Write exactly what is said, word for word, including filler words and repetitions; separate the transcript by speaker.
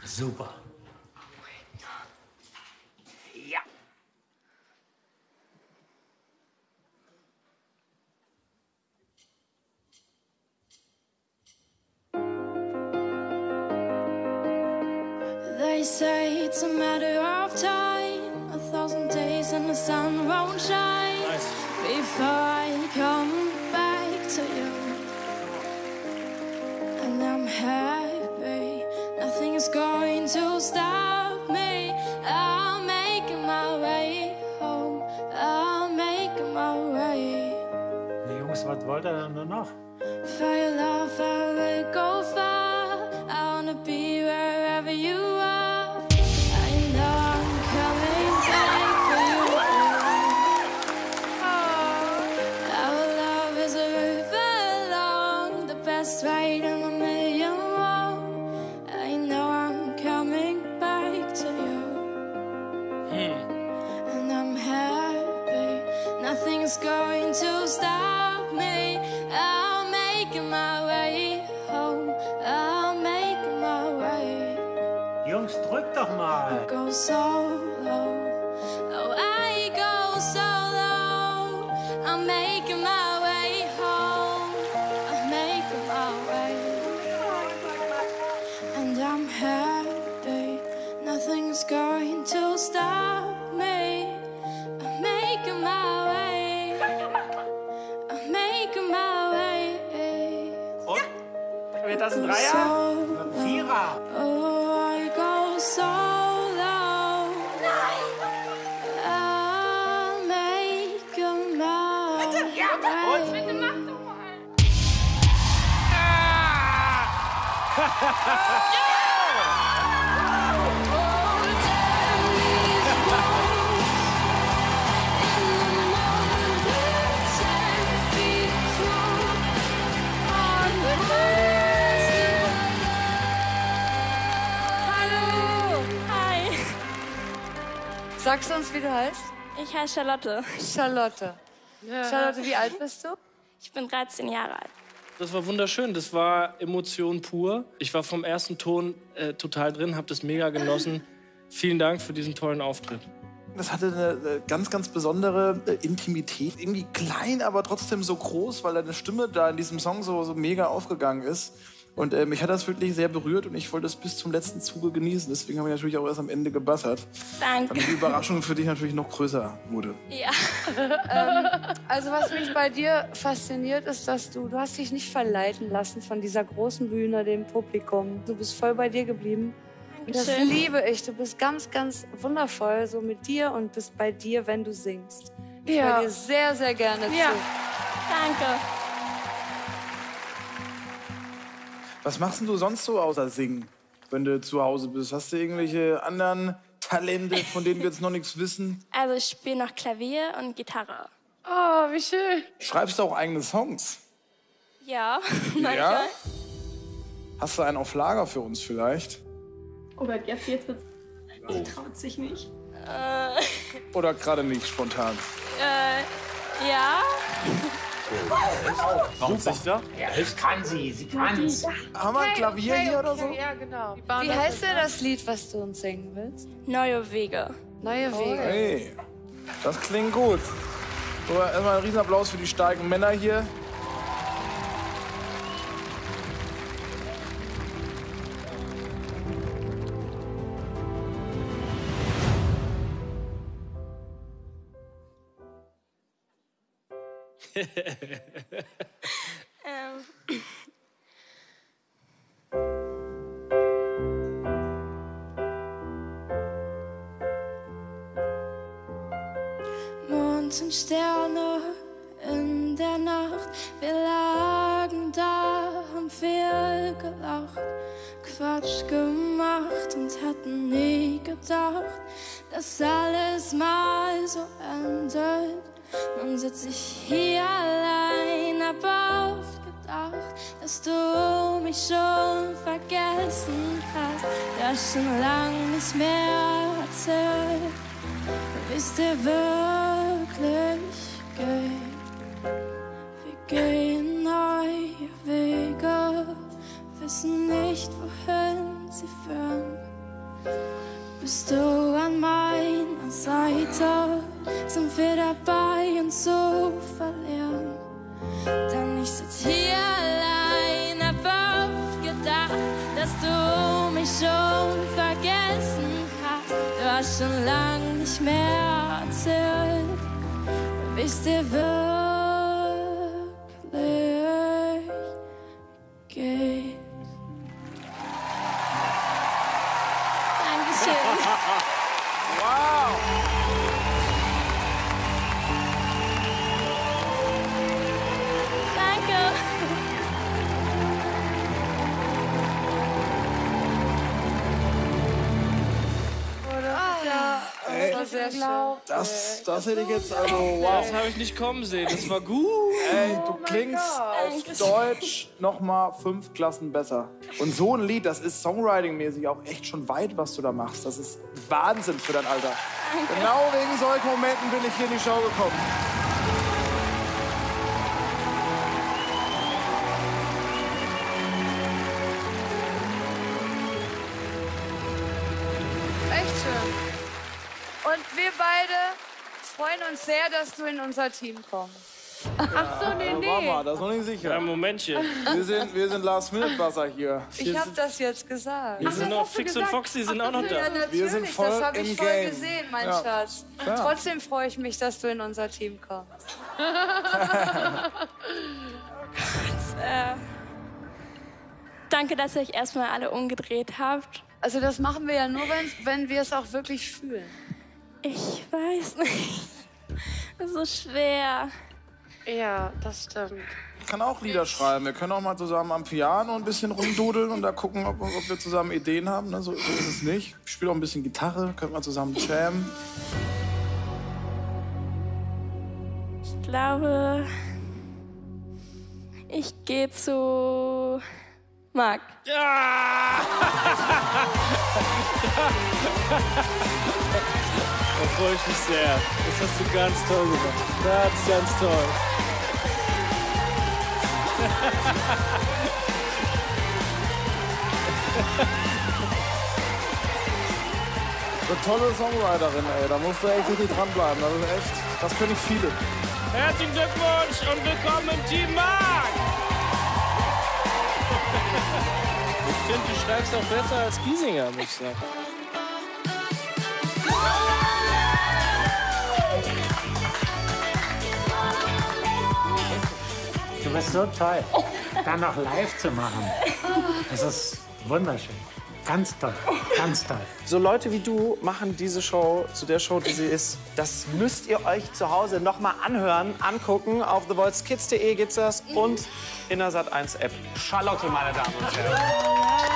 Speaker 1: Super. Ja.
Speaker 2: They say it's a matter of time. A thousand days and the sun won't shine.
Speaker 1: Nice.
Speaker 2: Before I come back to you. And I'm happy. Nothing is going to stop me. I'm making my way home. I'm making my way.
Speaker 1: Die Jungs, was wollt ihr denn noch?
Speaker 2: For your love, I will go far. I wanna be wherever you are. I know I'm coming back for you. Our love is a river long, the best ride in a million more. I know I'm coming back to you. And I'm happy. Nothing's going to stop me. I'm making my way home. I'm making my way.
Speaker 1: Jungs, drück doch
Speaker 2: I
Speaker 1: mal.
Speaker 2: go so low. Oh, I go so low. I'm making my way home. I'm making my way. And I'm happy. Nothing's going to stop me. I'm making my way. I'm making my way.
Speaker 1: Und? Wird das ein Dreier?
Speaker 2: So
Speaker 1: Ein Vierer?
Speaker 2: Oh, I go so low. I'm making my way.
Speaker 3: Bitte mach doch mal.
Speaker 4: Hi.
Speaker 5: Sagst du uns, wie du heißt?
Speaker 4: Ich heiße Charlotte.
Speaker 5: Charlotte. Charlotte, wie alt bist du?
Speaker 4: Ich bin dreizehn Jahre alt.
Speaker 6: Das war wunderschön, das war Emotion pur. Ich war vom ersten Ton äh, total drin, habe das mega genossen. Vielen Dank für diesen tollen Auftritt.
Speaker 7: Das hatte eine ganz, ganz besondere Intimität. Irgendwie klein, aber trotzdem so groß, weil deine Stimme da in diesem Song so, so mega aufgegangen ist. Und äh, mich hat das wirklich sehr berührt und ich wollte es bis zum letzten Zuge genießen. Deswegen habe ich natürlich auch erst am Ende gebuzzert.
Speaker 4: Danke.
Speaker 7: Damit die Überraschung für dich natürlich noch größer wurde.
Speaker 4: Ja.
Speaker 5: ähm, also was mich bei dir fasziniert, ist, dass du, du hast dich nicht verleiten lassen von dieser großen Bühne, dem Publikum. Du bist voll bei dir geblieben. Und das
Speaker 4: Dankeschön.
Speaker 5: liebe ich. Du bist ganz, ganz wundervoll so mit dir und bist bei dir, wenn du singst. Ich
Speaker 3: Ja.
Speaker 5: höre dir sehr, sehr gerne
Speaker 3: Ja.
Speaker 5: zu.
Speaker 4: Danke.
Speaker 7: Was machst denn du sonst so außer singen, wenn du zu Hause bist? Hast du irgendwelche anderen Talente, von denen wir jetzt noch nichts wissen?
Speaker 4: Also ich spiele noch Klavier und Gitarre.
Speaker 3: Oh, wie schön.
Speaker 7: Schreibst du auch eigene Songs?
Speaker 4: Ja.
Speaker 7: Ja? Hast du einen auf Lager für uns vielleicht?
Speaker 3: Oh Gott, jetzt, jetzt wird's. Sie traut sich nicht.
Speaker 4: Äh,
Speaker 7: Oder gerade nicht spontan?
Speaker 4: äh, ja.
Speaker 6: Warum sicher?
Speaker 1: Ja, das kann sie, sie kann's.
Speaker 7: Haben wir ein Klavier hier oder so?
Speaker 3: Ja, genau.
Speaker 5: Wie heißt denn das Lied, was du uns singen willst?
Speaker 4: Neue Wege.
Speaker 5: Neue Wege.
Speaker 7: Hey, das klingt gut. So, erstmal einen Riesenapplaus für die starken Männer hier.
Speaker 4: ähm. Mond und Sterne in der Nacht, wir lagen da, haben viel gelacht, Quatsch gemacht und hatten nie gedacht, dass alles mal so endet. Nun sitz ich hier allein, hab oft gedacht, dass du mich schon vergessen hast, ja schon lang nicht mehr erzählt, wie's dir wirklich geht. Wir gehen neue Wege, wissen nicht, wohin sie führen. bist du an meiner Seite, sind wir dabei, uns zu verlieren. Denn ich sitz hier allein, hab oft gedacht, dass du mich schon vergessen hast. Du hast schon lang nicht mehr erzählt, wie es dir wirklich geht. Dankeschön.
Speaker 7: Wow!
Speaker 4: Danke.
Speaker 5: Das war sehr schön.
Speaker 7: Das, das hätte ich jetzt, also wow.
Speaker 6: Das habe ich nicht kommen sehen. Das war gut.
Speaker 7: Ey, du klingst auf Deutsch noch mal fünf Klassen besser. Und so ein Lied, das ist Songwriting-mäßig auch echt schon weit, was du da machst. Das ist Wahnsinn für dein Alter. Genau wegen solchen Momenten bin ich hier in die Show gekommen.
Speaker 5: Echt schön. Und wir beide freuen uns sehr, dass du in unser Team kommst.
Speaker 3: Ach so, nee,
Speaker 7: Ja,
Speaker 3: nee.
Speaker 7: Mama, das ist noch nicht
Speaker 6: Ja,
Speaker 7: sicher.
Speaker 6: Momentchen.
Speaker 7: Wir sind, wir sind Last-Minute-Buzzer hier.
Speaker 5: Ich habe das jetzt gesagt.
Speaker 6: Wir sind noch,
Speaker 3: hast du
Speaker 6: Fix und
Speaker 3: gesagt?
Speaker 6: Foxy sind auch noch
Speaker 5: Ja,
Speaker 6: da.
Speaker 5: natürlich,
Speaker 7: Wir sind voll
Speaker 5: das habe ich
Speaker 7: im
Speaker 5: voll
Speaker 7: Game.
Speaker 5: gesehen, mein
Speaker 7: Ja.
Speaker 5: Schatz.
Speaker 7: Ja.
Speaker 5: Trotzdem freue ich mich, dass du in unser Team kommst.
Speaker 4: Äh, danke, dass ihr euch erstmal alle umgedreht habt.
Speaker 5: Also das machen wir ja nur, wenn, wenn wir es auch wirklich fühlen.
Speaker 4: Ich weiß nicht. Das ist so schwer.
Speaker 5: Ja, das stimmt.
Speaker 7: Ich kann auch Lieder schreiben. Wir können auch mal zusammen am Piano ein bisschen rumdudeln und da gucken, ob, ob wir zusammen Ideen haben. Ne? So, so ist es nicht. Ich spiele auch ein bisschen Gitarre, können wir zusammen jammen.
Speaker 4: Ich glaube, ich gehe zu Marc.
Speaker 6: Ja! Da freue ich mich sehr. Das hast du ganz toll gemacht. Ganz, ganz toll.
Speaker 7: Eine tolle Songwriterin, ey. Da musst du echt richtig dranbleiben. Das ist echt, das können nicht viele.
Speaker 6: Herzlichen Glückwunsch und willkommen im Team Marc! Ich finde, du schreibst auch besser als Giesinger, muss ich sagen.
Speaker 1: Du bist so toll. Dann noch live zu machen. Das ist wunderschön. Ganz toll. Ganz toll.
Speaker 8: So Leute wie du machen diese Show zu der Show, die sie ist. Das müsst ihr euch zu Hause noch mal anhören, angucken. Auf the voice kids punkt de gibt's das und in der Sat eins App. Charlotte, meine Damen und Herren.